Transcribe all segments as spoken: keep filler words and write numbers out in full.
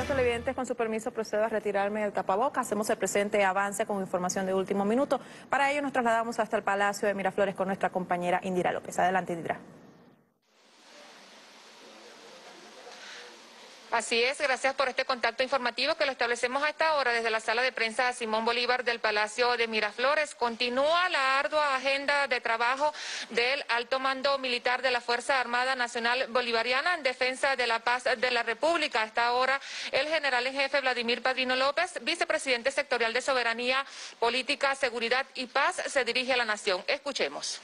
Estimados televidentes, con su permiso procedo a retirarme del tapabocas. Hacemos el presente avance con información de último minuto. Para ello nos trasladamos hasta el Palacio de Miraflores con nuestra compañera Indira López. Adelante, Indira. Así es, gracias por este contacto informativo que lo establecemos a esta hora desde la sala de prensa Simón Bolívar del Palacio de Miraflores. Continúa la ardua agenda de trabajo del alto mando militar de la Fuerza Armada Nacional Bolivariana en defensa de la paz de la República. A esta hora, el general en jefe Vladimir Padrino López, vicepresidente sectorial de Soberanía, Política, Seguridad y Paz, se dirige a la nación. Escuchemos.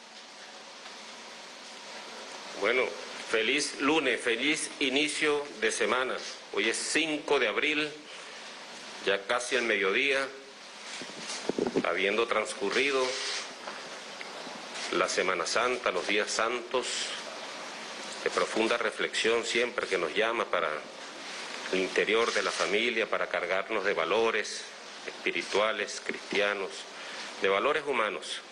Bueno, feliz lunes, feliz inicio de semana. Hoy es cinco de abril, ya casi el mediodía, habiendo transcurrido la Semana Santa, los días santos, de profunda reflexión siempre que nos llama para el interior de la familia, para cargarnos de valores espirituales, cristianos, de valores humanos.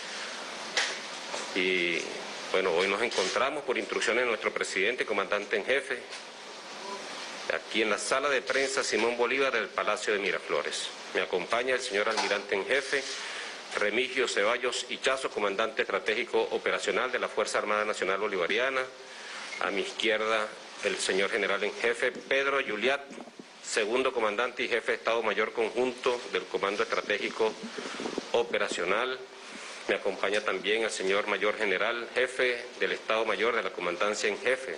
Y bueno, hoy nos encontramos por instrucciones de nuestro presidente, comandante en jefe, aquí en la sala de prensa Simón Bolívar del Palacio de Miraflores. Me acompaña el señor almirante en jefe, Remigio Ceballos Ichazo, comandante estratégico operacional de la Fuerza Armada Nacional Bolivariana. A mi izquierda, el señor general en jefe, Pedro Yuliat, segundo comandante y jefe de Estado Mayor Conjunto del Comando Estratégico Operacional. Me acompaña también el señor mayor general, jefe del Estado Mayor de la Comandancia en Jefe.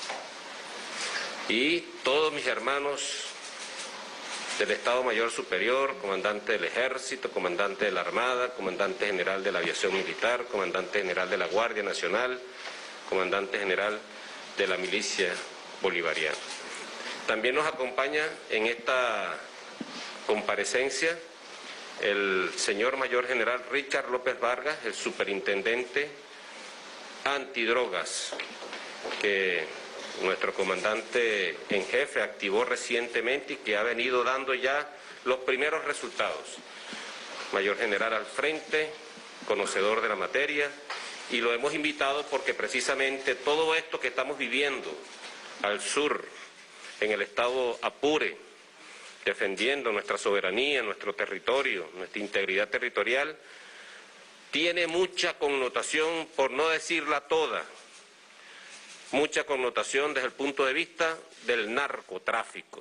Y todos mis hermanos del Estado Mayor Superior, comandante del Ejército, comandante de la Armada, comandante general de la Aviación Militar, comandante general de la Guardia Nacional, comandante general de la Milicia Bolivariana. También nos acompaña en esta comparecencia el señor mayor general Richard López Vargas, el superintendente antidrogas, que nuestro comandante en jefe activó recientemente y que ha venido dando ya los primeros resultados. Mayor general al frente, conocedor de la materia, y lo hemos invitado porque precisamente todo esto que estamos viviendo al sur, en el estado Apure, defendiendo nuestra soberanía, nuestro territorio, nuestra integridad territorial, tiene mucha connotación, por no decirla toda, mucha connotación desde el punto de vista del narcotráfico.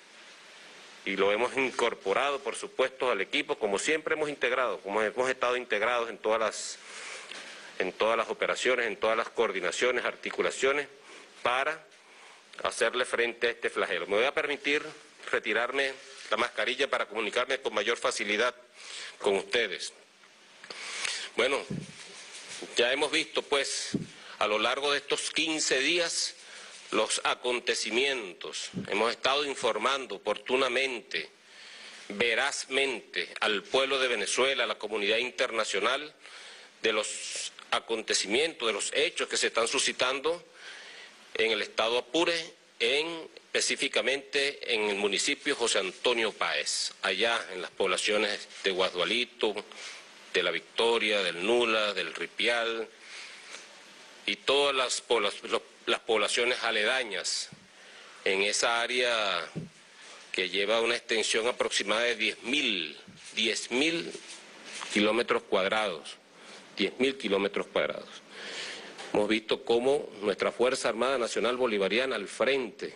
Y lo hemos incorporado, por supuesto, al equipo, como siempre hemos integrado, como hemos estado integrados en todas las, en todas las operaciones, en todas las coordinaciones, articulaciones, para hacerle frente a este flagelo. Me voy a permitir retirarme la mascarilla para comunicarme con mayor facilidad con ustedes. Bueno, ya hemos visto pues a lo largo de estos quince días los acontecimientos. Hemos estado informando oportunamente, verazmente al pueblo de Venezuela, a la comunidad internacional, de los acontecimientos, de los hechos que se están suscitando en el estado Apure, en específicamente en el municipio José Antonio Páez, allá en las poblaciones de Guadualito, de La Victoria, del Nula, del Ripial y todas las, pobla las poblaciones aledañas en esa área que lleva una extensión aproximada de diez mil kilómetros cuadrados, diez mil kilómetros cuadrados. Hemos visto cómo nuestra Fuerza Armada Nacional Bolivariana al frente,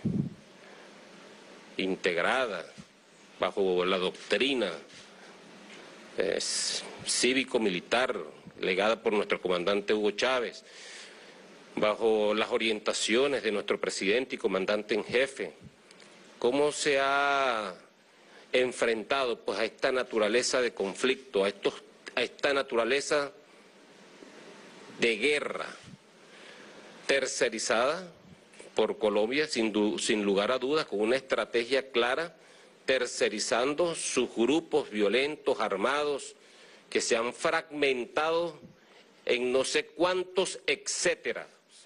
integrada bajo la doctrina eh, cívico-militar legada por nuestro comandante Hugo Chávez, bajo las orientaciones de nuestro presidente y comandante en jefe, cómo se ha enfrentado pues a esta naturaleza de conflicto, a, estos, a esta naturaleza de guerra tercerizada por Colombia, sin, sin lugar a dudas, con una estrategia clara, tercerizando sus grupos violentos, armados, que se han fragmentado en no sé cuántos etcétera.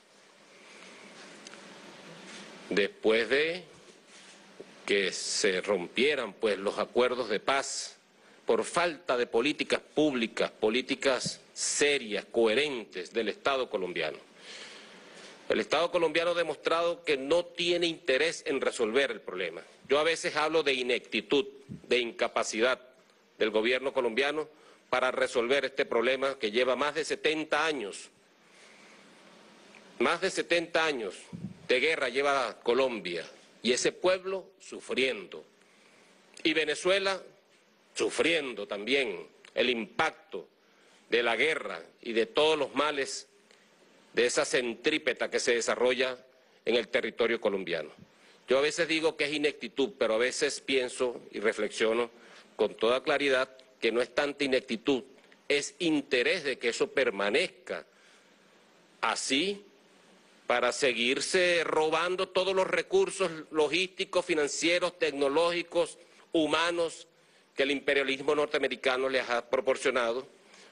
Después de que se rompieran pues los acuerdos de paz por falta de políticas públicas, políticas serias, coherentes del Estado colombiano. El Estado colombiano ha demostrado que no tiene interés en resolver el problema. Yo a veces hablo de ineptitud, de incapacidad del gobierno colombiano para resolver este problema que lleva más de setenta años. Más de setenta años de guerra lleva Colombia y ese pueblo sufriendo. Y Venezuela sufriendo también el impacto de la guerra y de todos los males de esa centrípeta que se desarrolla en el territorio colombiano. Yo a veces digo que es ineptitud, pero a veces pienso y reflexiono con toda claridad que no es tanta ineptitud, es interés de que eso permanezca así para seguirse robando todos los recursos logísticos, financieros, tecnológicos, humanos que el imperialismo norteamericano les ha proporcionado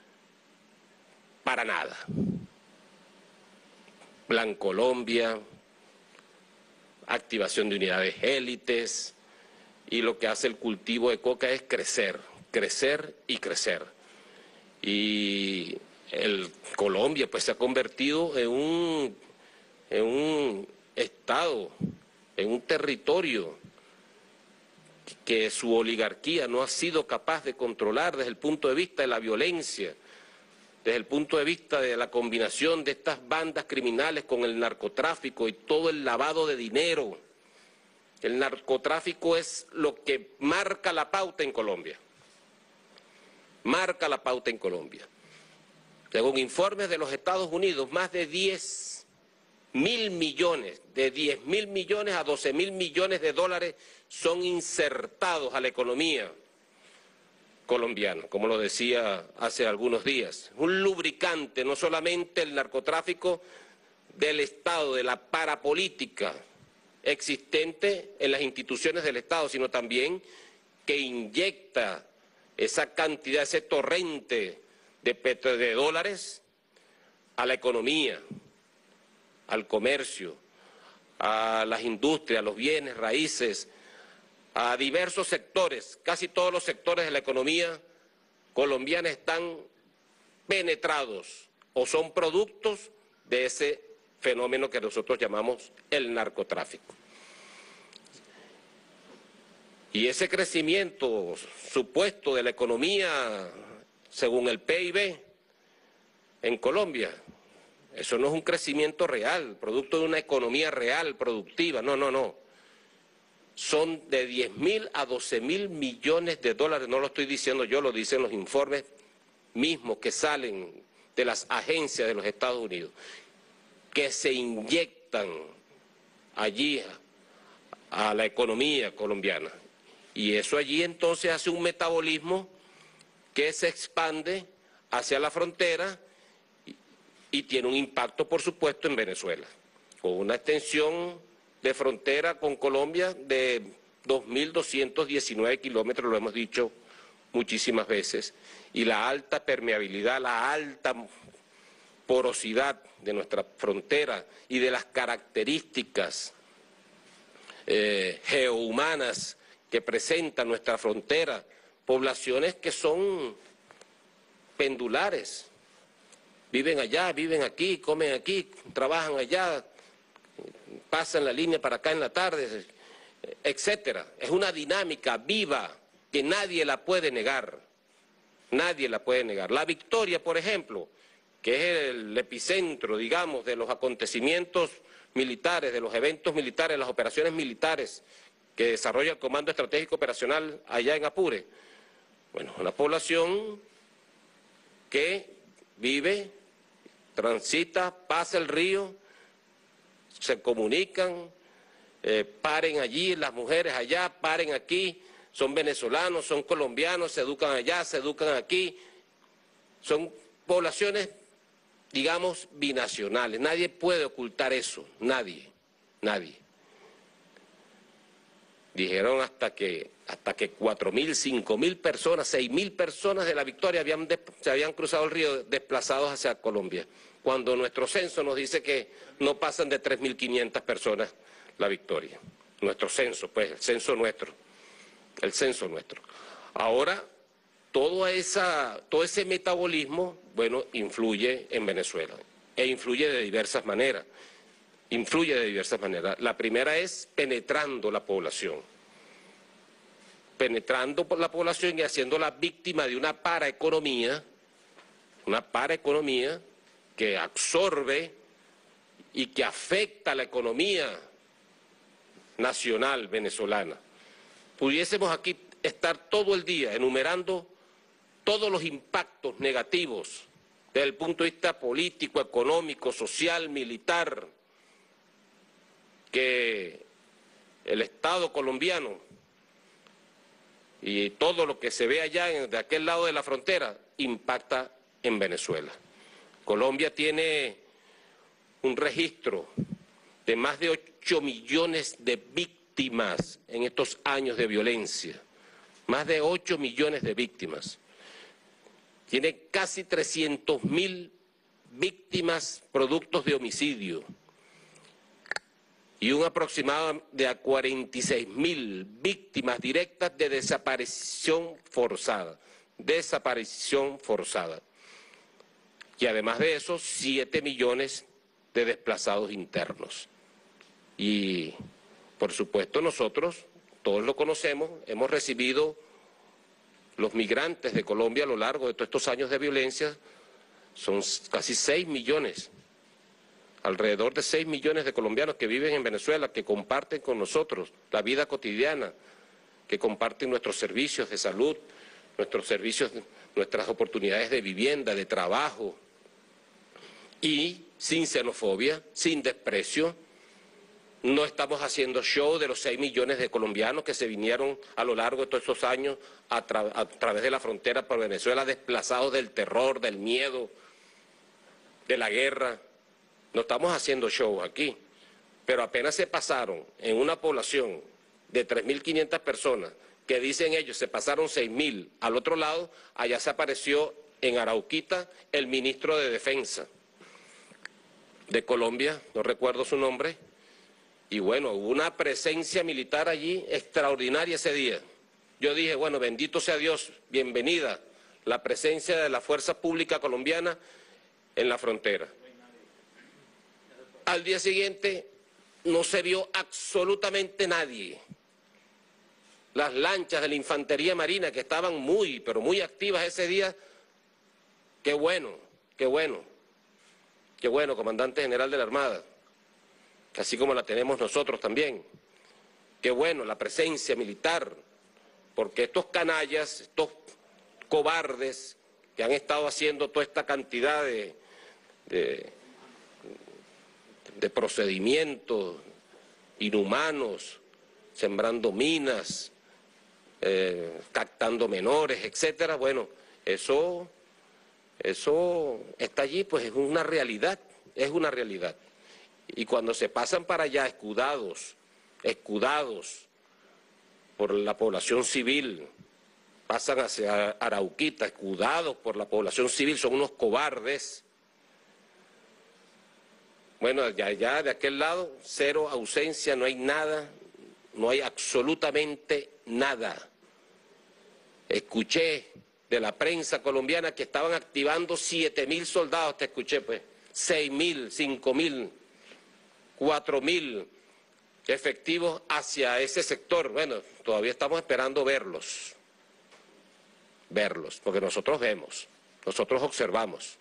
para nada. Bancolombia, activación de unidades élites, y lo que hace el cultivo de coca es crecer, crecer y crecer. Y el Colombia pues se ha convertido en un, en un estado, en un territorio que su oligarquía no ha sido capaz de controlar desde el punto de vista de la violencia, desde el punto de vista de la combinación de estas bandas criminales con el narcotráfico y todo el lavado de dinero. El narcotráfico es lo que marca la pauta en Colombia. Marca la pauta en Colombia. Según informes de los Estados Unidos, más de diez mil millones, de diez mil millones a doce mil millones de dólares son insertados a la economía colombiana, como lo decía hace algunos días. Un lubricante, no solamente el narcotráfico del Estado, de la parapolítica existente en las instituciones del Estado, sino también que inyecta esa cantidad, ese torrente de, petro, de dólares a la economía, al comercio, a las industrias, a los bienes raíces, a diversos sectores. Casi todos los sectores de la economía colombiana están penetrados o son productos de ese fenómeno que nosotros llamamos el narcotráfico. Y ese crecimiento supuesto de la economía según el P I B en Colombia, eso no es un crecimiento real, producto de una economía real, productiva, no, no, no. Son de diez mil a doce mil millones de dólares, no lo estoy diciendo yo, lo dicen los informes mismos que salen de las agencias de los Estados Unidos, que se inyectan allí a, a la economía colombiana. Y eso allí entonces hace un metabolismo que se expande hacia la frontera y, y tiene un impacto, por supuesto, en Venezuela, con una extensión de frontera con Colombia de dos mil doscientos diecinueve kilómetros, lo hemos dicho muchísimas veces, y la alta permeabilidad, la alta porosidad de nuestra frontera y de las características eh, geohumanas que presenta nuestra frontera, poblaciones que son pendulares, viven allá, viven aquí, comen aquí, trabajan allá, pasan la línea para acá en la tarde, etcétera. Es una dinámica viva que nadie la puede negar, nadie la puede negar. La Victoria, por ejemplo, que es el epicentro, digamos, de los acontecimientos militares, de los eventos militares, las operaciones militares que desarrolla el Comando Estratégico Operacional allá en Apure. Bueno, una población que vive, transita, pasa el río, se comunican, eh, paren allí, las mujeres allá, paren aquí, son venezolanos, son colombianos, se educan allá, se educan aquí, son poblaciones, digamos, binacionales. Nadie puede ocultar eso, nadie, nadie. Dijeron hasta que hasta que cuatro mil, cinco mil personas, seis mil personas de la Victoria habían de, se habían cruzado el río desplazados hacia Colombia, cuando nuestro censo nos dice que no pasan de tres mil quinientas personas la Victoria. Nuestro censo, pues, el censo nuestro, el censo nuestro. Ahora, todo, esa, todo ese metabolismo, bueno, influye en Venezuela, e influye de diversas maneras. influye de diversas maneras. La primera es penetrando la población, penetrando por la población y haciéndola víctima de una paraeconomía, una paraeconomía que absorbe y que afecta a la economía nacional venezolana. Pudiésemos aquí estar todo el día enumerando todos los impactos negativos desde el punto de vista político, económico, social, militar, que el Estado colombiano y todo lo que se ve allá en, de aquel lado de la frontera impacta en Venezuela. Colombia tiene un registro de más de ocho millones de víctimas en estos años de violencia, más de ocho millones de víctimas. Tiene casi trescientas mil víctimas productos de homicidio y un aproximado de cuarenta y seis mil víctimas directas de desaparición forzada, desaparición forzada. Y además de eso, siete millones de desplazados internos. Y, por supuesto, nosotros, todos lo conocemos, hemos recibido los migrantes de Colombia a lo largo de todos estos años de violencia, son casi seis millones, alrededor de seis millones de colombianos que viven en Venezuela, que comparten con nosotros la vida cotidiana, que comparten nuestros servicios de salud, nuestros servicios, nuestras oportunidades de vivienda, de trabajo, y sin xenofobia, sin desprecio. No estamos haciendo show de los seis millones de colombianos que se vinieron a lo largo de todos estos años a, tra a través de la frontera por Venezuela, desplazados del terror, del miedo, de la guerra. No estamos haciendo show aquí, pero apenas se pasaron en una población de tres mil quinientas personas, que dicen ellos se pasaron seis mil al otro lado, allá se apareció en Arauquita el ministro de Defensa de Colombia, no recuerdo su nombre, y bueno, hubo una presencia militar allí extraordinaria ese día. Yo dije, bueno, bendito sea Dios, bienvenida la presencia de la Fuerza Pública Colombiana en la frontera. Al día siguiente no se vio absolutamente nadie. Las lanchas de la Infantería Marina, que estaban muy, pero muy activas ese día, qué bueno, qué bueno, qué bueno, comandante general de la Armada, así como la tenemos nosotros también. Qué bueno la presencia militar, porque estos canallas, estos cobardes que han estado haciendo toda esta cantidad de, de, de procedimientos inhumanos, sembrando minas, eh, captando menores, etcétera, bueno, eso, eso está allí, pues es una realidad, es una realidad. Y cuando se pasan para allá escudados, escudados por la población civil, pasan hacia Arauquita, escudados por la población civil, son unos cobardes. Bueno, ya, ya de aquel lado, cero ausencia, no hay nada, no hay absolutamente nada. Escuché de la prensa colombiana que estaban activando siete mil soldados, te escuché pues, seis mil, cinco mil, cuatro mil efectivos hacia ese sector. Bueno, todavía estamos esperando verlos, verlos, porque nosotros vemos, nosotros observamos.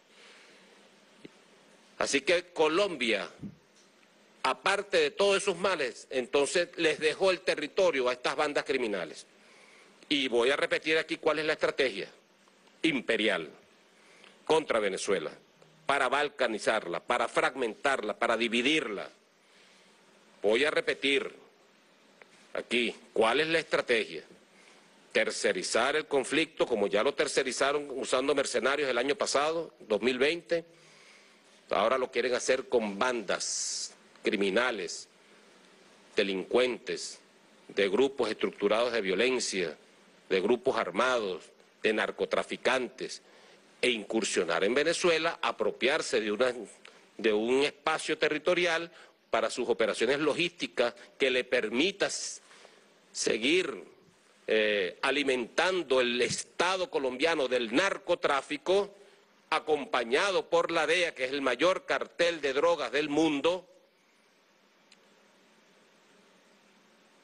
Así que Colombia, aparte de todos esos males, entonces les dejó el territorio a estas bandas criminales. Y voy a repetir aquí cuál es la estrategia imperial contra Venezuela, para balcanizarla, para fragmentarla, para dividirla. Voy a repetir aquí cuál es la estrategia. Tercerizar el conflicto, como ya lo tercerizaron usando mercenarios el año pasado, dos mil veinte, ahora lo quieren hacer con bandas criminales, delincuentes, de grupos estructurados de violencia, de grupos armados, de narcotraficantes, e incursionar en Venezuela, apropiarse de, una, de un espacio territorial para sus operaciones logísticas que le permita seguir eh, alimentando el Estado colombiano del narcotráfico, acompañado por la D E A, que es el mayor cartel de drogas del mundo,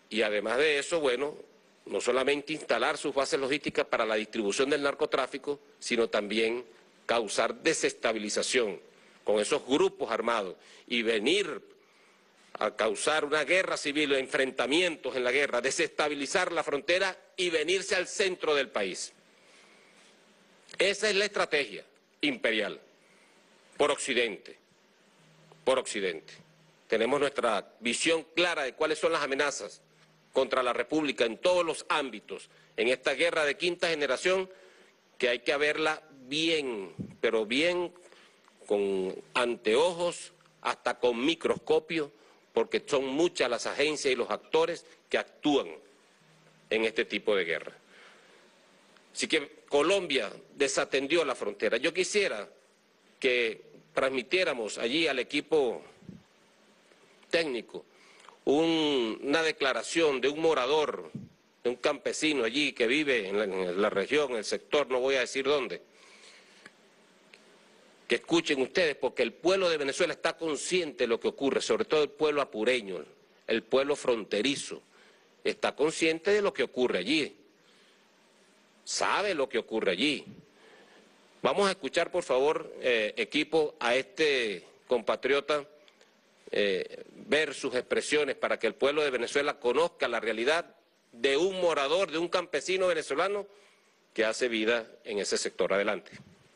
Y además de eso, bueno, no solamente instalar sus bases logísticas para la distribución del narcotráfico, sino también causar desestabilización con esos grupos armados y venir a causar una guerra civil, enfrentamientos en la guerra, desestabilizar la frontera y venirse al centro del país. Esa es la estrategia imperial, por Occidente, por Occidente. Tenemos nuestra visión clara de cuáles son las amenazas contra la República en todos los ámbitos, en esta guerra de quinta generación, que hay que verla bien, pero bien con anteojos, hasta con microscopio, porque son muchas las agencias y los actores que actúan en este tipo de guerra. Así que Colombia desatendió la frontera. Yo quisiera que transmitiéramos allí al equipo técnico un, una declaración de un morador, de un campesino allí que vive en la, en la región, en el sector, no voy a decir dónde, que escuchen ustedes, porque el pueblo de Venezuela está consciente de lo que ocurre, sobre todo el pueblo apureño, el pueblo fronterizo, está consciente de lo que ocurre allí, sabe lo que ocurre allí. Vamos a escuchar, por favor, eh, equipo, a este compatriota, eh, ver sus expresiones para que el pueblo de Venezuela conozca la realidad de un morador, de un campesino venezolano que hace vida en ese sector. Adelante.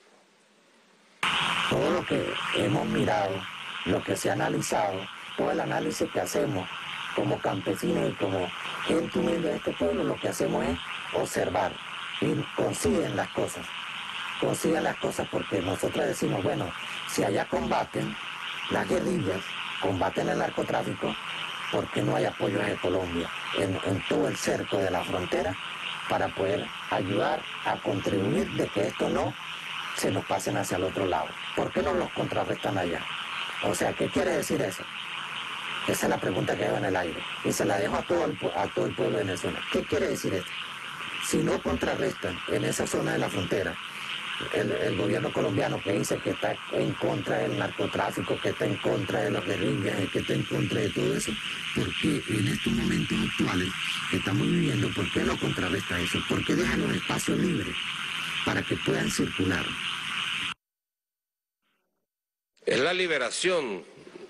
Todo lo que hemos mirado, lo que se ha analizado, todo el análisis que hacemos como campesinos y como gente humilde de este pueblo, lo que hacemos es observar y consiguen las cosas, consiguen las cosas porque nosotros decimos, bueno, si allá combaten las guerrillas, combaten el narcotráfico, ¿por qué no hay apoyo de Colombia en, en todo el cerco de la frontera para poder ayudar a contribuir de que esto no se nos pasen hacia el otro lado? ¿Por qué no los contrarrestan allá? O sea, ¿qué quiere decir eso? Esa es la pregunta que lleva en el aire y se la dejo a todo el, a todo el pueblo de Venezuela. ¿Qué quiere decir esto? Si no contrarrestan en esa zona de la frontera el, el gobierno colombiano que dice que está en contra del narcotráfico, que está en contra de las guerrillas, que está en contra de todo eso, ¿por qué en estos momentos actuales que estamos viviendo, por qué no contrarresta eso? ¿Por qué deja los espacios libres para que puedan circular? Es la liberación,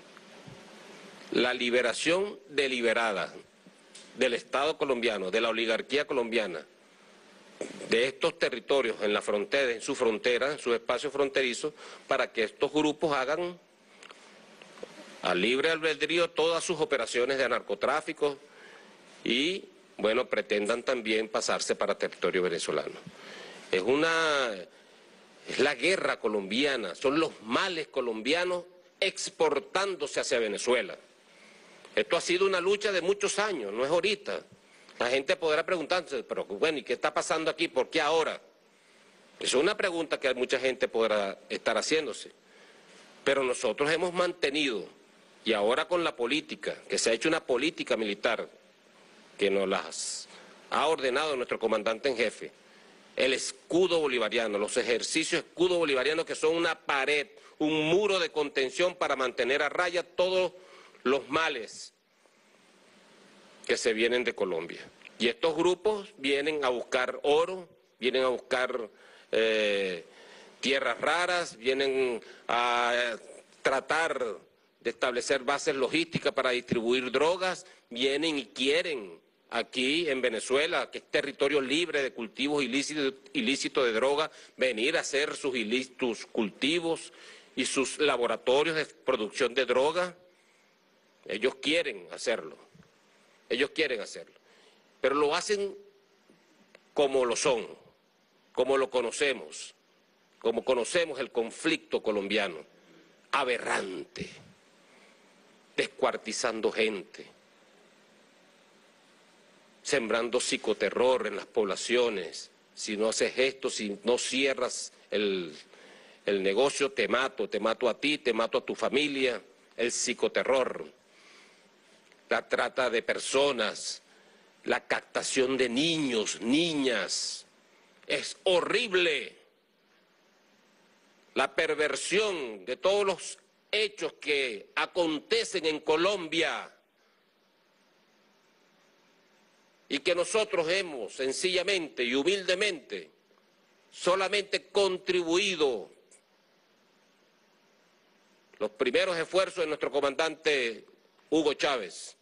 la liberación deliberada del Estado colombiano, de la oligarquía colombiana, de estos territorios en la frontera, en su frontera, en sus espacios fronterizos, para que estos grupos hagan a libre albedrío todas sus operaciones de narcotráfico y, bueno, pretendan también pasarse para territorio venezolano. Es una... es la guerra colombiana, son los males colombianos exportándose hacia Venezuela. Esto ha sido una lucha de muchos años, no es ahorita. La gente podrá preguntarse, pero bueno, ¿y qué está pasando aquí? ¿Por qué ahora? Es una pregunta que mucha gente podrá estar haciéndose. Pero nosotros hemos mantenido, y ahora con la política, que se ha hecho una política militar, que nos las ha ordenado nuestro comandante en jefe, el escudo bolivariano, los ejercicios escudo bolivariano, que son una pared, un muro de contención para mantener a raya todos los males que se vienen de Colombia. Y estos grupos vienen a buscar oro, vienen a buscar eh, tierras raras, vienen a tratar de establecer bases logísticas para distribuir drogas, vienen y quieren aquí en Venezuela, que es territorio libre de cultivos ilícitos, ilícitos de droga, venir a hacer sus ilícitos cultivos y sus laboratorios de producción de droga. Ellos quieren hacerlo, ellos quieren hacerlo, pero lo hacen como lo son, como lo conocemos, como conocemos el conflicto colombiano, aberrante, descuartizando gente, sembrando psicoterror en las poblaciones. Si no haces esto, si no cierras el, el negocio, te mato, te mato a ti, te mato a tu familia. El psicoterror, la trata de personas, la captación de niños, niñas. Es horrible. La perversión de todos los hechos que acontecen en Colombia. y que nosotros hemos sencillamente y humildemente solamente contribuido los primeros esfuerzos de nuestro comandante Hugo Chávez,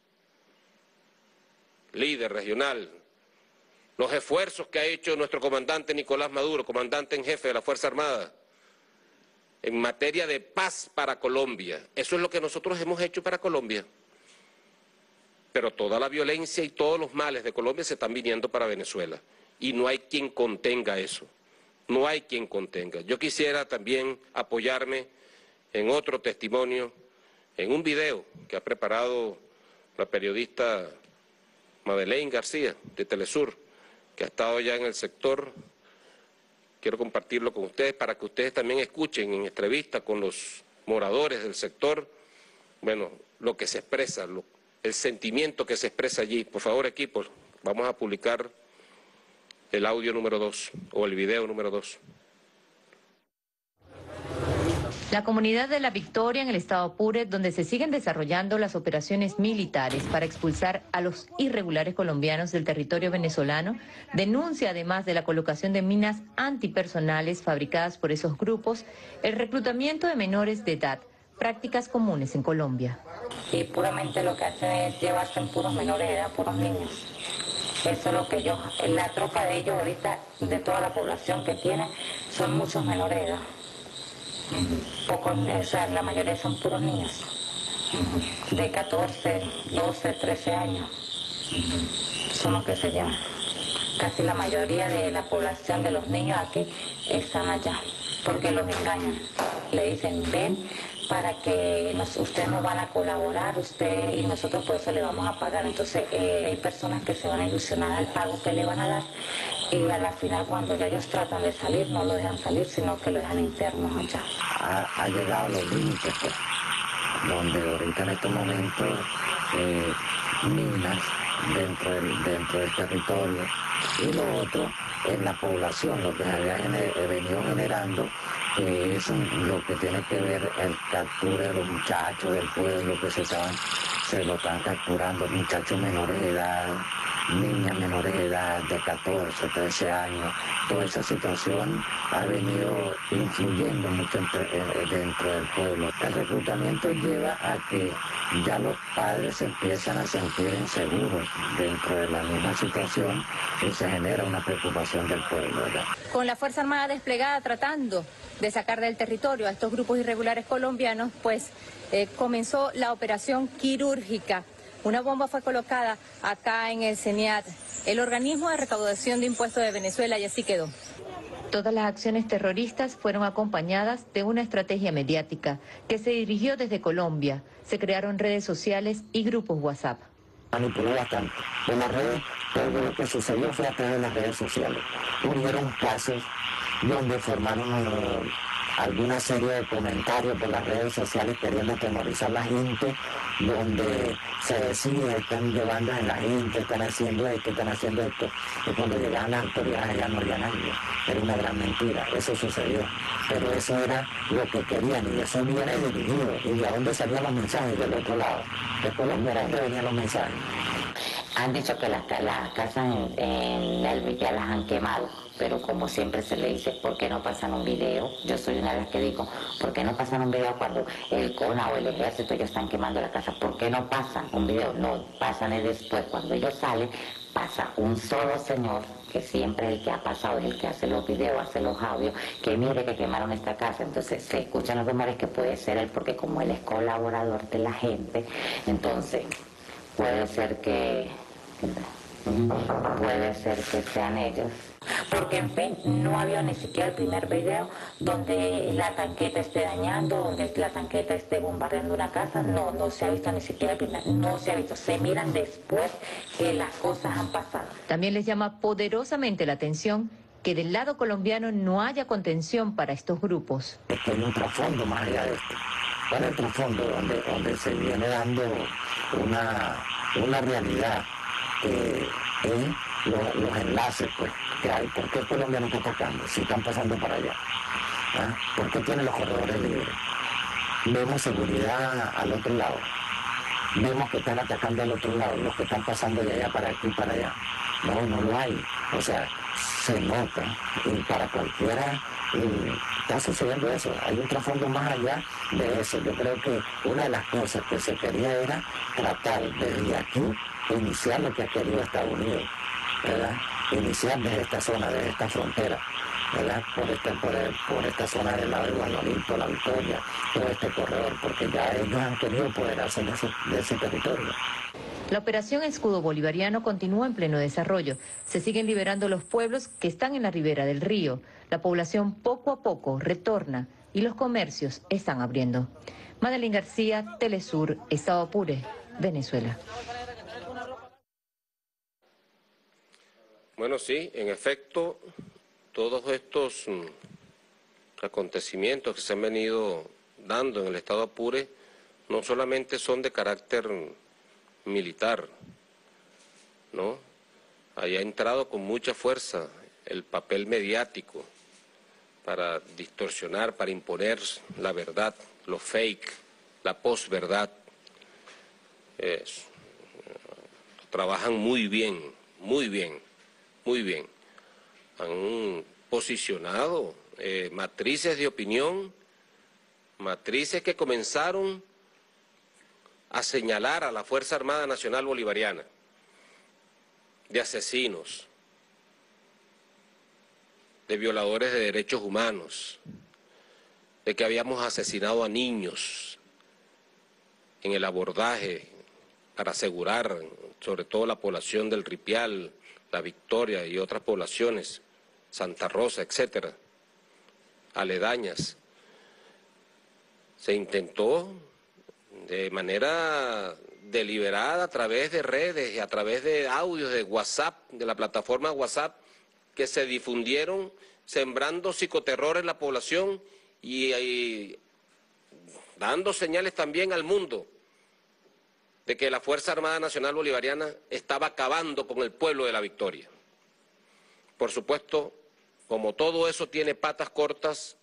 líder regional, los esfuerzos que ha hecho nuestro comandante Nicolás Maduro, comandante en jefe de la Fuerza Armada, en materia de paz para Colombia. Eso es lo que nosotros hemos hecho para Colombia. Pero toda la violencia y todos los males de Colombia se están viniendo para Venezuela. Y no hay quien contenga eso. No hay quien contenga. Yo quisiera también apoyarme en otro testimonio, en un video que ha preparado la periodista Madeleine García de Telesur, que ha estado ya en el sector. Quiero compartirlo con ustedes para que ustedes también escuchen en entrevista con los moradores del sector, bueno, lo que se expresa, lo, el sentimiento que se expresa allí. Por favor, equipo, vamos a publicar el audio número dos o el video número dos. La comunidad de La Victoria en el estado Apure, donde se siguen desarrollando las operaciones militares para expulsar a los irregulares colombianos del territorio venezolano, denuncia además de la colocación de minas antipersonales fabricadas por esos grupos, el reclutamiento de menores de edad, prácticas comunes en Colombia. Y puramente lo que hacen es llevarse en puros menores de edad, puros niños. Eso es lo que ellos, la tropa de ellos ahorita, de toda la población que tiene, son muchos menores de edad. Pocos, o sea, la mayoría son puros niños, de catorce, doce, trece años, son los que se llevan. Casi la mayoría de la población de los niños aquí están allá, porque los engañan. Le dicen, ven para que nos, ustedes nos van a colaborar, usted y nosotros por eso le vamos a pagar. Entonces eh, hay personas que se van a ilusionar al pago que le van a dar, y a la final cuando ya ellos tratan de salir, no lo dejan salir, sino que lo dejan internos allá. Ha, ha llegado a los límites, pues, donde ahorita en estos momentos eh, minas dentro del, dentro del territorio, y lo otro en la población, lo que se había gener, venido generando, que es un, lo que tiene que ver el captura de los muchachos del pueblo que se estaban, se lo están capturando, muchachos menores de edad, niñas menores de edad de catorce, trece años. Toda esa situación ha venido influyendo mucho entre, eh, dentro del pueblo. El reclutamiento lleva a que ya los padres se empiezan a sentir inseguros dentro de la misma situación y se genera una preocupación del pueblo, ¿verdad? Con la Fuerza Armada desplegada tratando de sacar del territorio a estos grupos irregulares colombianos, pues eh, comenzó la operación quirúrgica. Una bomba fue colocada acá en el CENIAT, el organismo de recaudación de impuestos de Venezuela, y así quedó. Todas las acciones terroristas fueron acompañadas de una estrategia mediática que se dirigió desde Colombia. Se crearon redes sociales y grupos WhatsApp. Manipuló bastante. En las redes, todo lo que sucedió fue a través de las redes sociales. Hubieron casos donde formaron uh, alguna serie de comentarios por las redes sociales queriendo atemorizar a la gente, donde se decía, están llevando a la gente, están haciendo esto, están haciendo esto. Y cuando llegaban las autoridades ya no había nadie. Era una gran mentira, eso sucedió. Pero eso era lo que querían y eso viene dirigido. ¿Y de dónde salían los mensajes? Del otro lado. De Colombia, ¿de dónde venían los mensajes? Han dicho que las, las casas en, en el Villa las han quemado, pero como siempre se le dice, ¿por qué no pasan un video? Yo soy una de las que digo, ¿por qué no pasan un video cuando el CONA o el ejército ellos están quemando la casa? ¿Por qué no pasan un video? No, pasan es después, cuando ellos salen, pasa un solo señor, que siempre es el que ha pasado, es el que hace los videos, hace los audios, que mire que quemaron esta casa. Entonces se escuchan los rumores que puede ser él, porque como él es colaborador de la gente, entonces puede ser que puede ser que sean ellos. Porque en fin, no había ni siquiera el primer video donde la tanqueta esté dañando, donde la tanqueta esté bombardeando una casa. No, no se ha visto ni siquiera el primer, no se ha visto. Se miran después que las cosas han pasado. También les llama poderosamente la atención que del lado colombiano no haya contención para estos grupos. Es que hay un trasfondo más allá de esto. ¿Cuál es el trasfondo? Donde, donde se viene dando una, una realidad eh, en los, los enlaces, pues, que hay. ¿Por qué Colombia no está atacando? Si están pasando para allá. ¿Ah? ¿Por qué tiene los corredores libres? Vemos seguridad al otro lado. vemos que están atacando al otro lado, los que están pasando de allá para aquí y para allá. No, no lo hay. O sea, se nota, y para cualquiera y está sucediendo eso. Hay un trasfondo más allá de eso. Yo creo que una de las cosas que se quería era tratar desde aquí iniciar lo que ha querido Estados Unidos, ¿verdad? Iniciar desde esta zona, desde esta frontera, ¿verdad? Por, este, por, el, por esta zona del lado de Guadalupe, La Victoria, todo este corredor, porque ya ellos han querido apoderarse de ese, de ese territorio. La operación Escudo Bolivariano continúa en pleno desarrollo. Se siguen liberando los pueblos que están en la ribera del río. La población poco a poco retorna y los comercios están abriendo. Madeline García, Telesur, Estado Apure, Venezuela. Bueno, sí, en efecto, todos estos mm, acontecimientos que se han venido dando en el Estado Apure no solamente son de carácter militar, ¿no? Ahí ha entrado con mucha fuerza el papel mediático para distorsionar, para imponer la verdad, lo fake, la posverdad. Eh, trabajan muy bien, muy bien, muy bien. Han posicionado eh, matrices de opinión, matrices que comenzaron a señalar a la Fuerza Armada Nacional Bolivariana de asesinos, de violadores de derechos humanos, de que habíamos asesinado a niños en el abordaje para asegurar, sobre todo la población del Ripial, La Victoria y otras poblaciones, Santa Rosa, etcétera, aledañas. Se intentó de manera deliberada a través de redes y a través de audios de WhatsApp, de la plataforma WhatsApp, que se difundieron sembrando psicoterror en la población y, y dando señales también al mundo de que la Fuerza Armada Nacional Bolivariana estaba acabando con el pueblo de La Victoria. Por supuesto, como todo eso tiene patas cortas,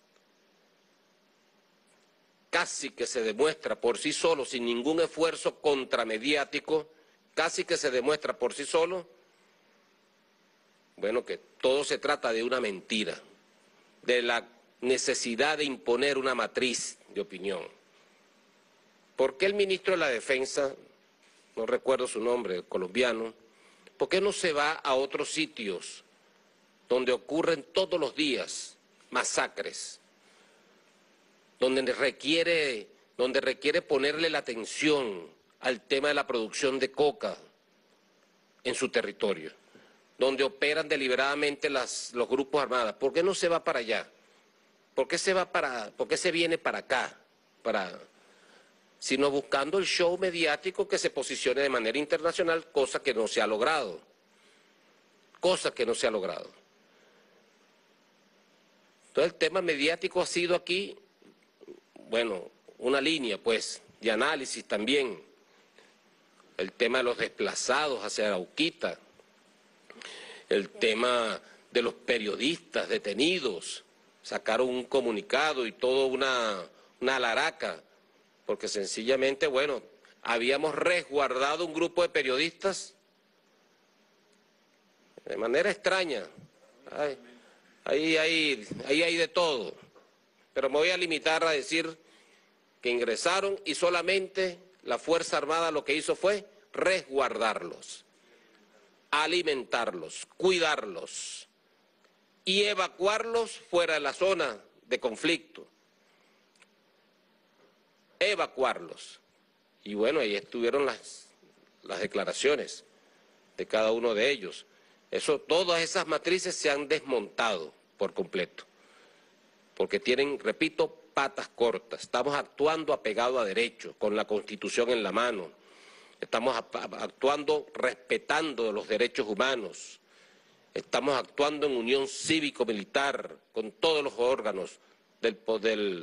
casi que se demuestra por sí solo, sin ningún esfuerzo contramediático, casi que se demuestra por sí solo, bueno, que todo se trata de una mentira, de la necesidad de imponer una matriz de opinión. ¿Por qué el ministro de la Defensa, no recuerdo su nombre, colombiano, por qué no se va a otros sitios donde ocurren todos los días masacres, donde requiere, donde requiere ponerle la atención al tema de la producción de coca en su territorio, donde operan deliberadamente las, los grupos armados? ¿Por qué no se va para allá? ¿Por qué se va para, por qué se viene para acá? Para, sino buscando el show mediático que se posicione de manera internacional, cosa que no se ha logrado, cosa que no se ha logrado. Entonces el tema mediático ha sido aquí, bueno, una línea, pues, de análisis también. El tema de los desplazados hacia Arauquita, el tema de los periodistas detenidos, sacaron un comunicado y toda una, una alaraca, porque sencillamente, bueno, habíamos resguardado un grupo de periodistas de manera extraña. Ay, ahí, ahí, ahí hay de todo. Pero me voy a limitar a decir que ingresaron y solamente la Fuerza Armada lo que hizo fue resguardarlos, alimentarlos, cuidarlos y evacuarlos fuera de la zona de conflicto. Evacuarlos. Y bueno, ahí estuvieron las, las declaraciones de cada uno de ellos. Eso, todas esas matrices se han desmontado por completo, porque tienen, repito, patas cortas. Estamos actuando apegado a derecho, con la Constitución en la mano. Estamos actuando respetando los derechos humanos. Estamos actuando en unión cívico-militar con todos los órganos del poder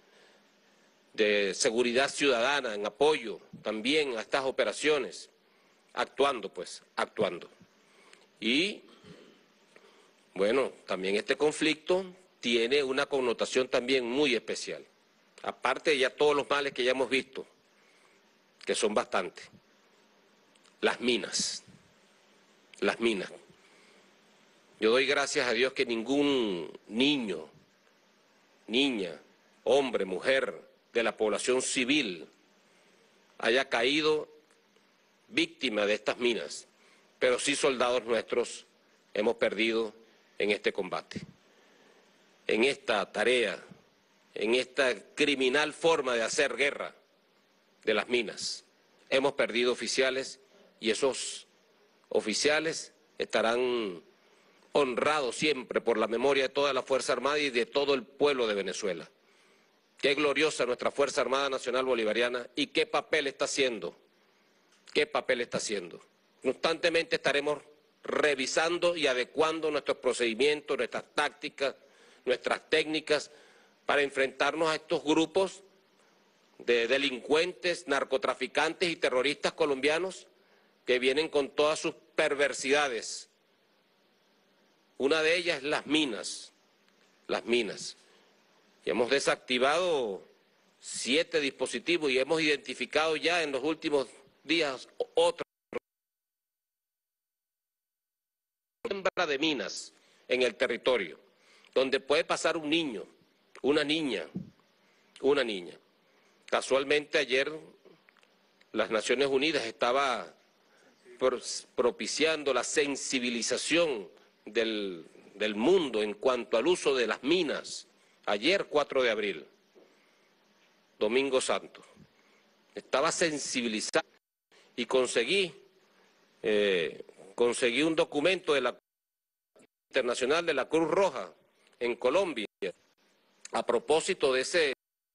de seguridad ciudadana, en apoyo también a estas operaciones. Actuando, pues, actuando. Y, bueno, también este conflicto tiene una connotación también muy especial, aparte de ya todos los males que ya hemos visto, que son bastantes. Las minas, las minas. Yo doy gracias a Dios que ningún niño, niña, hombre, mujer de la población civil haya caído víctima de estas minas, pero sí soldados nuestros hemos perdido en este combate, en esta tarea, en esta criminal forma de hacer guerra de las minas. Hemos perdido oficiales y esos oficiales estarán honrados siempre por la memoria de toda la Fuerza Armada y de todo el pueblo de Venezuela. Qué gloriosa nuestra Fuerza Armada Nacional Bolivariana y qué papel está haciendo, qué papel está haciendo. Constantemente estaremos revisando y adecuando nuestros procedimientos, nuestras tácticas, nuestras técnicas para enfrentarnos a estos grupos de delincuentes, narcotraficantes y terroristas colombianos que vienen con todas sus perversidades. Una de ellas es las minas, las minas. Y hemos desactivado siete dispositivos y hemos identificado ya en los últimos días otros. Siembra de minas en el territorio, donde puede pasar un niño, una niña, una niña. Casualmente ayer las Naciones Unidas estaba propiciando la sensibilización del, del mundo en cuanto al uso de las minas. Ayer, cuatro de abril, Domingo Santo, estaba sensibilizado y conseguí, eh, conseguí un documento de la Internacional de la Cruz Roja en Colombia a propósito de ese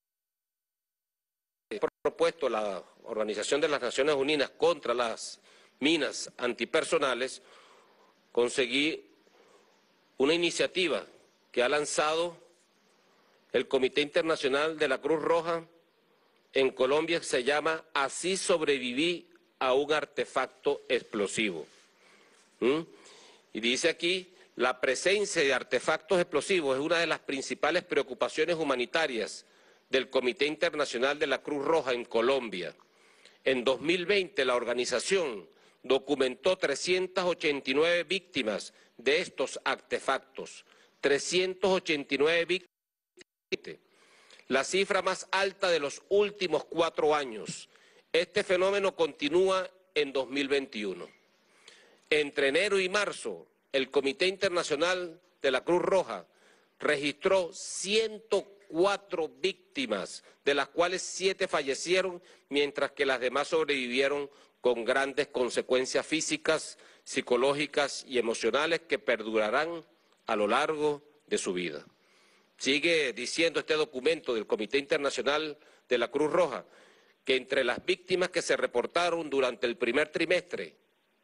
propuesto la Organización de las Naciones Unidas contra las minas antipersonales. Conseguí una iniciativa que ha lanzado el Comité Internacional de la Cruz Roja en Colombia, que se llama Así sobreviví a un artefacto explosivo. ¿Mm? Y dice aquí, la presencia de artefactos explosivos es una de las principales preocupaciones humanitarias del Comité Internacional de la Cruz Roja en Colombia. En dos mil veinte la organización documentó trescientas ochenta y nueve víctimas de estos artefactos, trescientas ochenta y nueve víctimas, la cifra más alta de los últimos cuatro años. Este fenómeno continúa en dos mil veintiuno. Entre enero y marzo, el Comité Internacional de la Cruz Roja registró ciento cuatro víctimas, de las cuales siete fallecieron, mientras que las demás sobrevivieron con grandes consecuencias físicas, psicológicas y emocionales que perdurarán a lo largo de su vida. Sigue diciendo este documento del Comité Internacional de la Cruz Roja que entre las víctimas que se reportaron durante el primer trimestre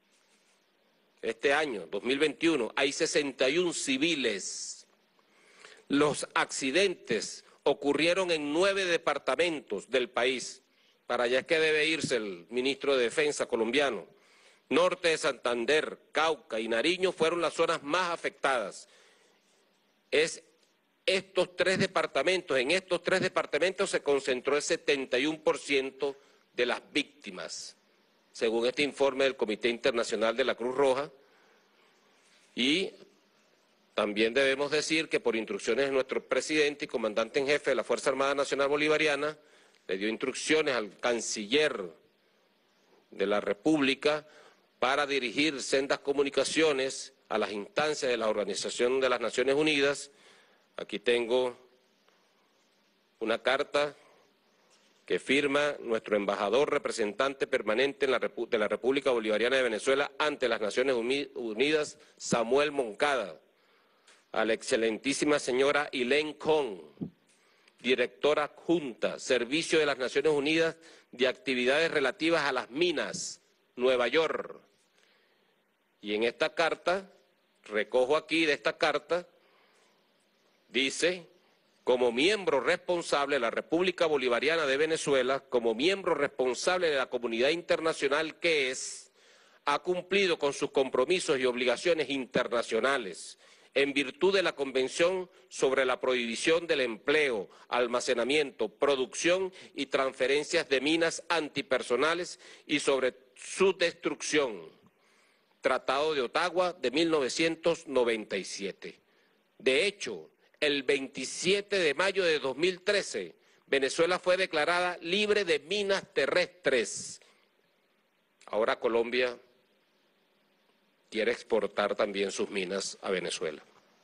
este año, dos mil veintiuno, hay sesenta y uno civiles. Los accidentes ocurrieron en nueve departamentos del país. Para allá es que debe irse el ministro de Defensa colombiano. Norte de Santander, Cauca y Nariño fueron las zonas más afectadas. Es estos tres departamentos, en estos tres departamentos se concentró el setenta y uno por ciento de las víctimas, según este informe del Comité Internacional de la Cruz Roja. Y también debemos decir que por instrucciones de nuestro presidente y comandante en jefe de la Fuerza Armada Nacional Bolivariana, le dio instrucciones al canciller de la República para dirigir sendas comunicaciones a las instancias de la Organización de las Naciones Unidas. Aquí tengo una carta que firma nuestro embajador representante permanente en la Repu- de la República Bolivariana de Venezuela ante las Naciones Unidas, Samuel Moncada, a la excelentísima señora Elaine Kong, directora adjunta, Servicio de las Naciones Unidas de Actividades Relativas a las Minas, Nueva York. Y en esta carta, recojo aquí de esta carta, dice: como miembro responsable de la República Bolivariana de Venezuela, como miembro responsable de la comunidad internacional que es, ha cumplido con sus compromisos y obligaciones internacionales en virtud de la Convención sobre la prohibición del empleo, almacenamiento, producción y transferencias de minas antipersonales y sobre su destrucción, Tratado de Ottawa de mil novecientos noventa y siete. De hecho, el veintisiete de mayo de dos mil trece, Venezuela fue declarada libre de minas terrestres. Ahora Colombia quiere exportar también sus minas a Venezuela.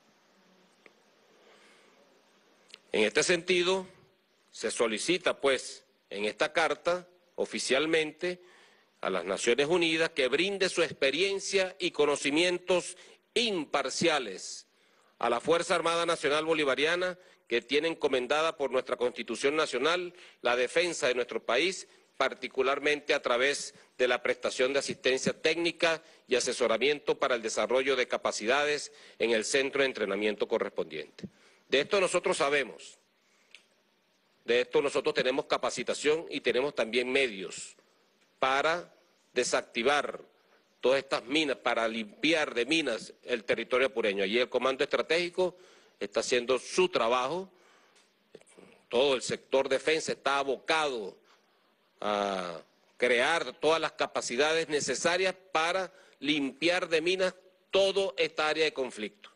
En este sentido, se solicita, pues, en esta carta, oficialmente, a las Naciones Unidas que brinde su experiencia y conocimientos imparciales a la Fuerza Armada Nacional Bolivariana, que tiene encomendada por nuestra Constitución Nacional la defensa de nuestro país, particularmente a través de la prestación de asistencia técnica y asesoramiento para el desarrollo de capacidades en el centro de entrenamiento correspondiente. De esto nosotros sabemos, de esto nosotros tenemos capacitación y tenemos también medios para desactivar todas estas minas, para limpiar de minas el territorio apureño. Allí el Comando Estratégico está haciendo su trabajo, todo el sector defensa está abocado a crear todas las capacidades necesarias para limpiar de minas toda esta área de conflicto,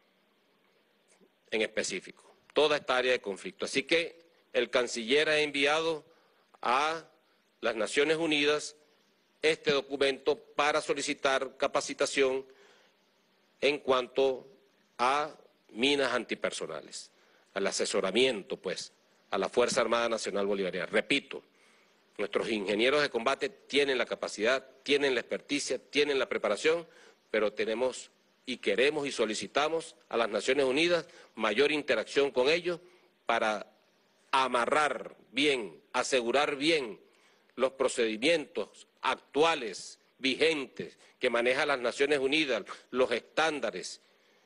en específico, toda esta área de conflicto. Así que el canciller ha enviado a las Naciones Unidas este documento para solicitar capacitación en cuanto a minas antipersonales, al asesoramiento, pues, a la Fuerza Armada Nacional Bolivariana. Repito, nuestros ingenieros de combate tienen la capacidad, tienen la experticia, tienen la preparación, pero tenemos y queremos y solicitamos a las Naciones Unidas mayor interacción con ellos para amarrar bien, asegurar bien los procedimientos actuales, vigentes, que maneja las Naciones Unidas, los estándares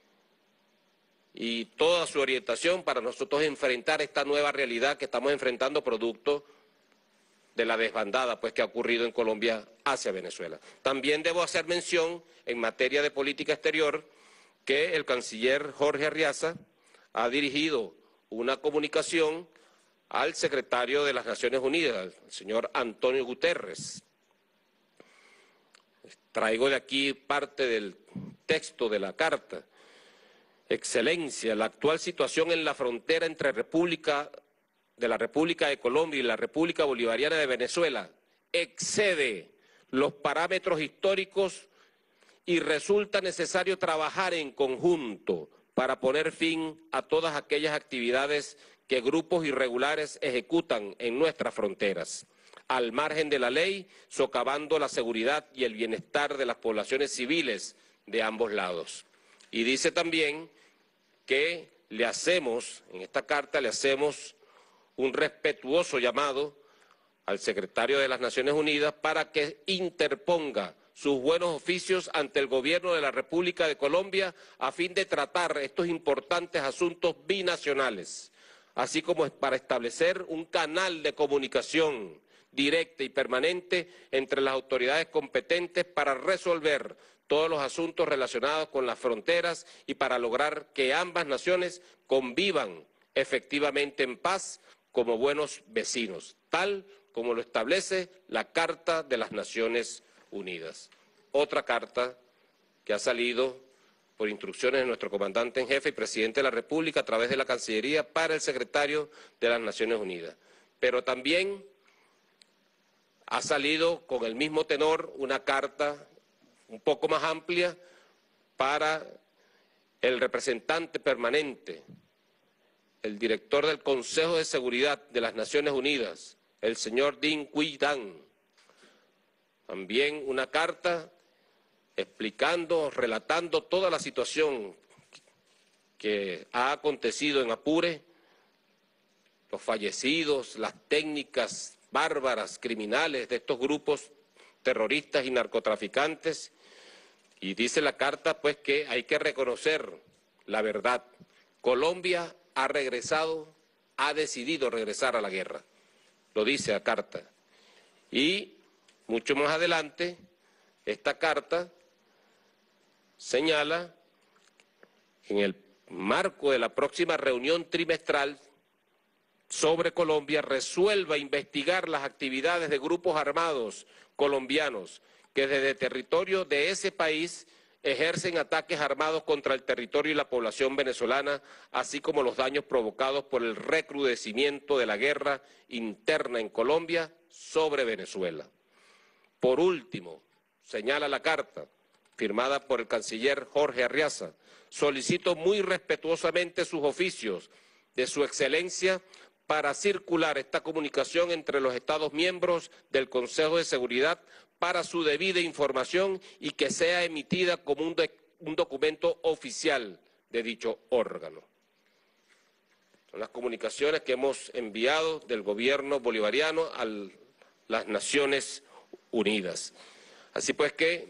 y toda su orientación para nosotros enfrentar esta nueva realidad que estamos enfrentando producto de la desbandada, pues, que ha ocurrido en Colombia hacia Venezuela. También debo hacer mención en materia de política exterior que el canciller Jorge Arriaza ha dirigido una comunicación al secretario de las Naciones Unidas, el señor Antonio Guterres. Traigo de aquí parte del texto de la carta. Excelencia, la actual situación en la frontera entre República de la República de Colombia y la República Bolivariana de Venezuela excede los parámetros históricos y resulta necesario trabajar en conjunto para poner fin a todas aquellas actividades que grupos irregulares ejecutan en nuestras fronteras, al margen de la ley, socavando la seguridad y el bienestar de las poblaciones civiles de ambos lados. Y dice también que le hacemos, en esta carta le hacemos un respetuoso llamado al secretario de las Naciones Unidas para que interponga sus buenos oficios ante el gobierno de la República de Colombia a fin de tratar estos importantes asuntos binacionales, así como para establecer un canal de comunicación directa y permanente entre las autoridades competentes para resolver todos los asuntos relacionados con las fronteras y para lograr que ambas naciones convivan efectivamente en paz como buenos vecinos, tal como lo establece la Carta de las Naciones Unidas. Otra carta que ha salido por instrucciones de nuestro comandante en jefe y presidente de la República a través de la Cancillería para el secretario de las Naciones Unidas. Pero también ha salido con el mismo tenor una carta un poco más amplia para el representante permanente, el director del Consejo de Seguridad de las Naciones Unidas, el señor Dinh Quy Dan. También una carta explicando, relatando toda la situación que ha acontecido en Apure, los fallecidos, las técnicas bárbaras, criminales de estos grupos terroristas y narcotraficantes. Y dice la carta, pues, que hay que reconocer la verdad. Colombia ha regresado, ha decidido regresar a la guerra. Lo dice la carta. Y mucho más adelante, esta carta señala en el marco de la próxima reunión trimestral sobre Colombia, resuelva investigar las actividades de grupos armados colombianos que desde territorio de ese país ejercen ataques armados contra el territorio y la población venezolana, así como los daños provocados por el recrudecimiento de la guerra interna en Colombia sobre Venezuela. Por último, señala la carta, firmada por el canciller Jorge Arriaza, solicito muy respetuosamente sus oficios de su excelencia para circular esta comunicación entre los Estados miembros del Consejo de Seguridad para su debida información y que sea emitida como un, de, un documento oficial de dicho órgano. Son las comunicaciones que hemos enviado del gobierno bolivariano a las Naciones Unidas. Así pues que,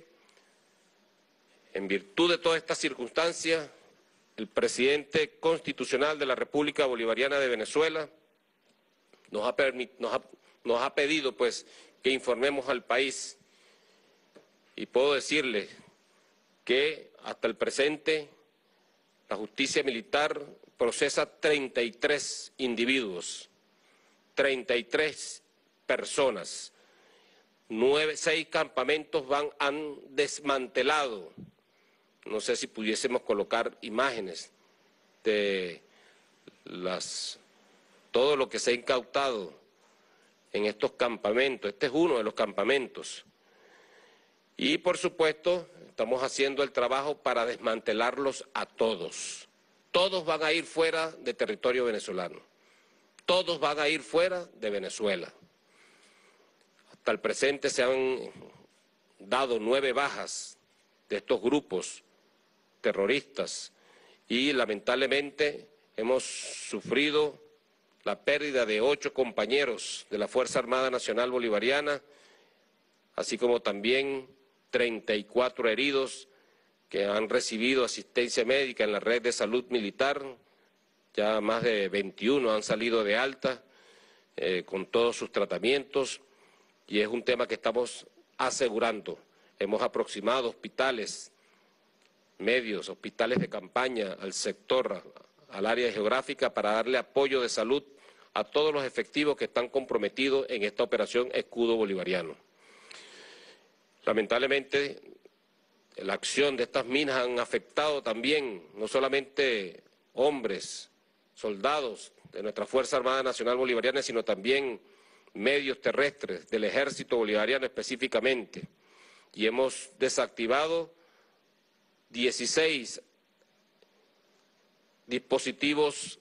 en virtud de todas estas circunstancias, el presidente constitucional de la República Bolivariana de Venezuela nos ha, nos ha, nos ha pedido pues que informemos al país, y puedo decirles que hasta el presente la justicia militar procesa treinta y tres individuos, treinta y tres personas, nueve, seis campamentos van, han desmantelado. No sé si pudiésemos colocar imágenes de las, todo lo que se ha incautado en estos campamentos. Este es uno de los campamentos. Y, por supuesto, estamos haciendo el trabajo para desmantelarlos a todos. Todos van a ir fuera de territorio venezolano. Todos van a ir fuera de Venezuela. Hasta el presente se han dado nueve bajas de estos grupos terroristas y lamentablemente hemos sufrido la pérdida de ocho compañeros de la Fuerza Armada Nacional Bolivariana, así como también treinta y cuatro heridos que han recibido asistencia médica en la red de salud militar. Ya más de veintiuno han salido de alta eh, con todos sus tratamientos y es un tema que estamos asegurando. Hemos aproximado hospitales medios, hospitales de campaña al sector, al área geográfica para darle apoyo de salud a todos los efectivos que están comprometidos en esta operación Escudo Bolivariano. Lamentablemente, la acción de estas minas han afectado también no solamente hombres, soldados de nuestra Fuerza Armada Nacional Bolivariana, sino también medios terrestres del Ejército Bolivariano específicamente. Y hemos desactivado dieciséis dispositivos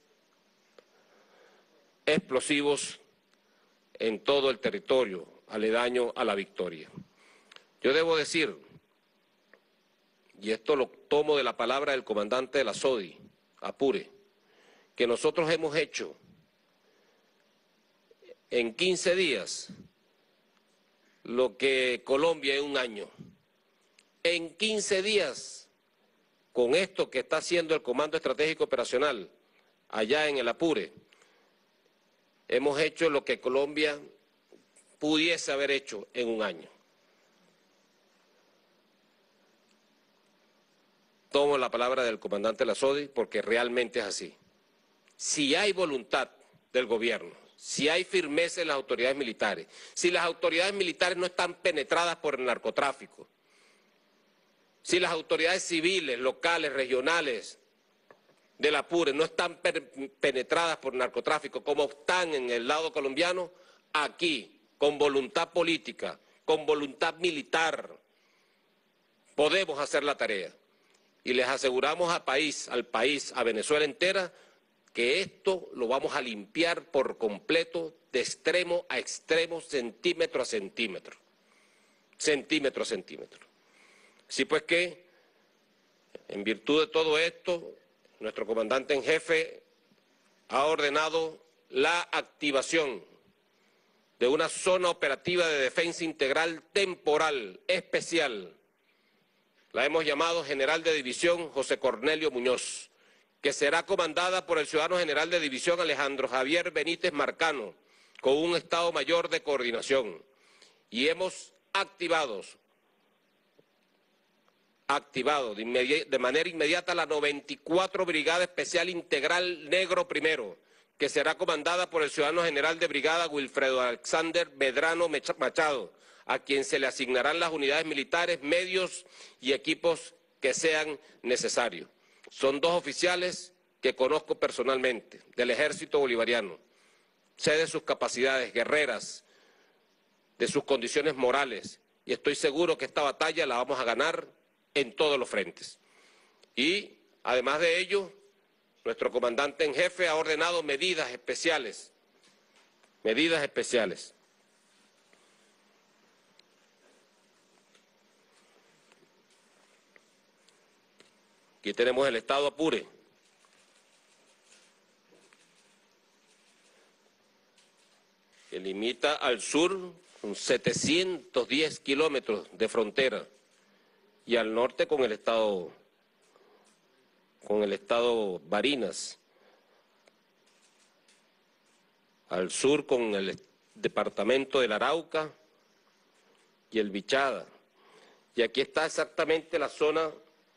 explosivos en todo el territorio aledaño a La Victoria. Yo debo decir, y esto lo tomo de la palabra del comandante de la S O D I, Apure, que nosotros hemos hecho en quince días lo que Colombia en un año. En quince días, con esto que está haciendo el Comando Estratégico Operacional allá en el Apure, hemos hecho lo que Colombia pudiese haber hecho en un año. Tomo la palabra del comandante de la S O D I porque realmente es así. Si hay voluntad del gobierno, si hay firmeza en las autoridades militares, si las autoridades militares no están penetradas por el narcotráfico, si las autoridades civiles, locales, regionales del Apure no están penetradas por el narcotráfico como están en el lado colombiano, aquí, con voluntad política, con voluntad militar, podemos hacer la tarea. Y les aseguramos al país, al país, a Venezuela entera, que esto lo vamos a limpiar por completo, de extremo a extremo, centímetro a centímetro. Centímetro a centímetro. Así pues que, en virtud de todo esto, nuestro comandante en jefe ha ordenado la activación de una zona operativa de defensa integral temporal especial. La hemos llamado General de División José Cornelio Muñoz, que será comandada por el ciudadano general de división Alejandro Javier Benítez Marcano, con un Estado Mayor de coordinación. Y hemos activado activado de, de manera inmediata la noventa y cuatro Brigada Especial Integral Negro Primero, que será comandada por el ciudadano general de brigada Wilfredo Alexander Medrano Machado, a quien se le asignarán las unidades militares, medios y equipos que sean necesarios. Son dos oficiales que conozco personalmente del Ejército Bolivariano. Sé de sus capacidades guerreras, de sus condiciones morales, y estoy seguro que esta batalla la vamos a ganar en todos los frentes. Y, además de ello, nuestro comandante en jefe ha ordenado medidas especiales, medidas especiales. Aquí tenemos el estado Apure. Que limita al sur con setecientos diez kilómetros de frontera y al norte con el estado con el estado Barinas, al sur con el departamento del Arauca y el Bichada. Y aquí está exactamente la zona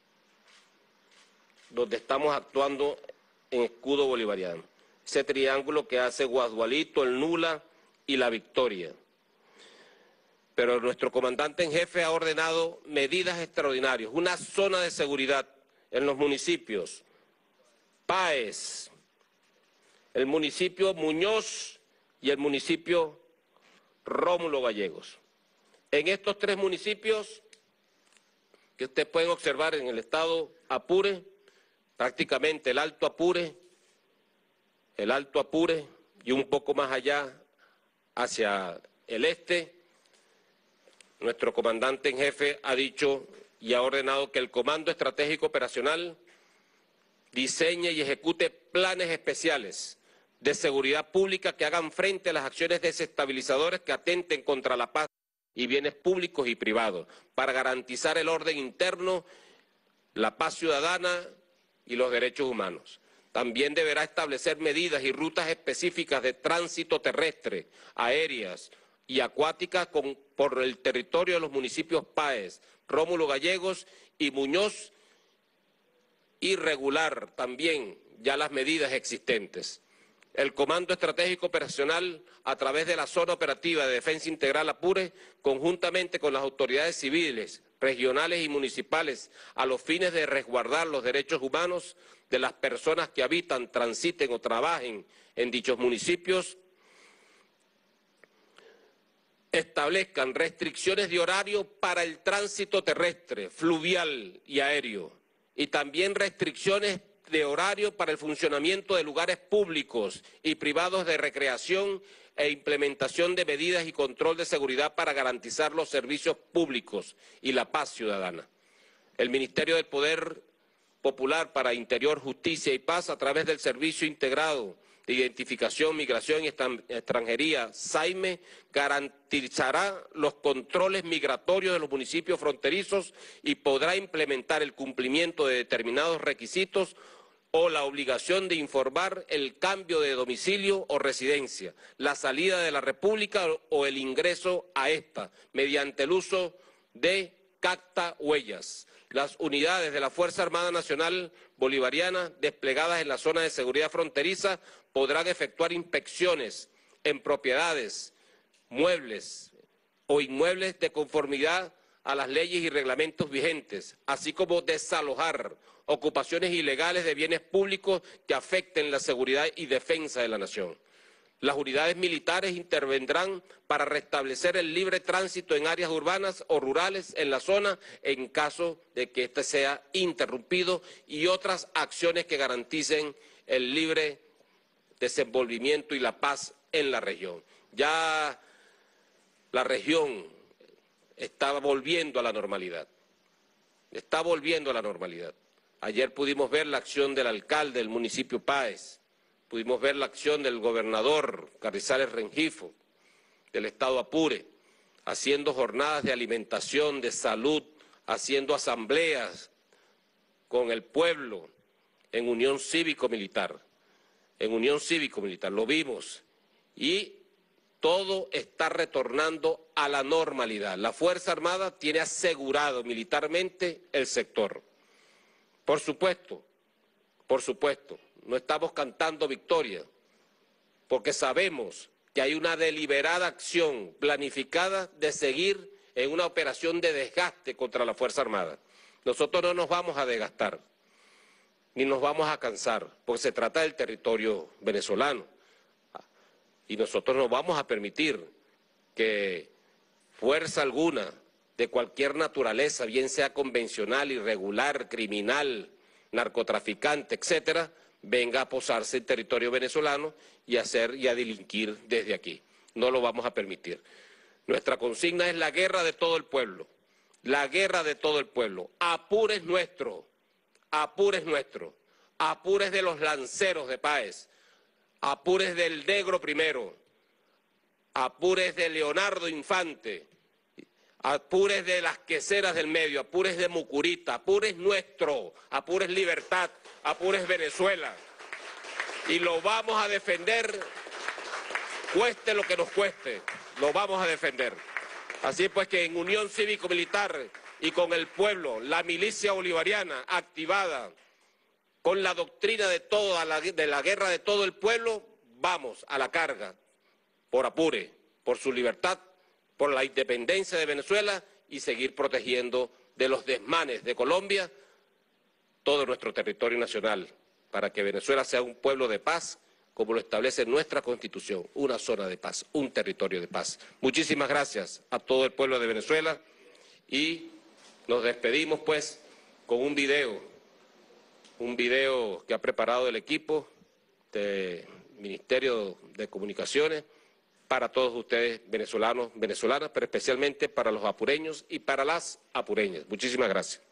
donde estamos actuando en escudo bolivariano. Ese triángulo que hace Guasdualito, el Nula y la Victoria. Pero nuestro comandante en jefe ha ordenado medidas extraordinarias, una zona de seguridad en los municipios Páez, el municipio Muñoz y el municipio Rómulo Gallegos. En estos tres municipios que ustedes pueden observar en el estado Apure, prácticamente el Alto Apure, el Alto Apure y un poco más allá hacia el este, nuestro comandante en jefe ha dicho y ha ordenado que el Comando Estratégico Operacional diseñe y ejecute planes especiales de seguridad pública que hagan frente a las acciones desestabilizadoras que atenten contra la paz y bienes públicos y privados, para garantizar el orden interno, la paz ciudadana y los derechos humanos. También deberá establecer medidas y rutas específicas de tránsito terrestre, aéreas y acuáticas con, por el territorio de los municipios Páez, Rómulo Gallegos y Muñoz, y regular también ya las medidas existentes. El Comando Estratégico Operacional, a través de la Zona Operativa de Defensa Integral Apure, conjuntamente con las autoridades civiles, regionales y municipales, a los fines de resguardar los derechos humanos de las personas que habitan, transiten o trabajen en dichos municipios, establezcan restricciones de horario para el tránsito terrestre, fluvial y aéreo, y también restricciones de horario para el funcionamiento de lugares públicos y privados de recreación e implementación de medidas y control de seguridad para garantizar los servicios públicos y la paz ciudadana. El Ministerio del Poder Popular para Interior, Justicia y Paz, a través del Servicio Integrado de Identificación, Migración y Extranjería, SAIME, garantizará los controles migratorios de los municipios fronterizos y podrá implementar el cumplimiento de determinados requisitos o la obligación de informar el cambio de domicilio o residencia, la salida de la República o el ingreso a esta, mediante el uso de Cacta Huellas. Las unidades de la Fuerza Armada Nacional Bolivariana desplegadas en la zona de seguridad fronteriza podrán efectuar inspecciones en propiedades, muebles o inmuebles de conformidad a las leyes y reglamentos vigentes, así como desalojar ocupaciones ilegales de bienes públicos que afecten la seguridad y defensa de la nación. Las unidades militares intervendrán para restablecer el libre tránsito en áreas urbanas o rurales en la zona en caso de que éste sea interrumpido y otras acciones que garanticen el libre desenvolvimiento y la paz en la región. Ya la región está volviendo a la normalidad, está volviendo a la normalidad. Ayer pudimos ver la acción del alcalde del municipio Páez, pudimos ver la acción del gobernador Carrizales Rengifo, del estado Apure, haciendo jornadas de alimentación, de salud, haciendo asambleas con el pueblo en unión cívico-militar, en unión cívico-militar, lo vimos. Y todo está retornando a la normalidad. La Fuerza Armada tiene asegurado militarmente el sector. Por supuesto, por supuesto, no estamos cantando victoria, porque sabemos que hay una deliberada acción planificada de seguir en una operación de desgaste contra la Fuerza Armada. Nosotros no nos vamos a desgastar, ni nos vamos a cansar, porque se trata del territorio venezolano. Y nosotros no vamos a permitir que fuerza alguna de cualquier naturaleza, bien sea convencional, irregular, criminal, narcotraficante, etcétera, venga a posarse en territorio venezolano y a hacer y a delinquir desde aquí. No lo vamos a permitir. Nuestra consigna es la guerra de todo el pueblo, la guerra de todo el pueblo. Apure es nuestro, Apure es nuestro, Apure es de los lanceros de Páez, Apure es del Negro primero, Apure es de Leonardo Infante, Apure es de las queseras del medio, Apure es de Mucurita, Apure es nuestro, Apure es libertad, Apure es Venezuela. Y lo vamos a defender, cueste lo que nos cueste, lo vamos a defender. Así pues que en unión cívico-militar y con el pueblo, la milicia bolivariana activada, con la doctrina de, toda la, de la guerra de todo el pueblo, vamos a la carga por Apure, por su libertad, por la independencia de Venezuela y seguir protegiendo de los desmanes de Colombia todo nuestro territorio nacional, para que Venezuela sea un pueblo de paz, como lo establece nuestra Constitución, una zona de paz, un territorio de paz. Muchísimas gracias a todo el pueblo de Venezuela y nos despedimos pues con un video, un video que ha preparado el equipo del Ministerio de Comunicaciones para todos ustedes venezolanos, venezolanas, pero especialmente para los apureños y para las apureñas. Muchísimas gracias.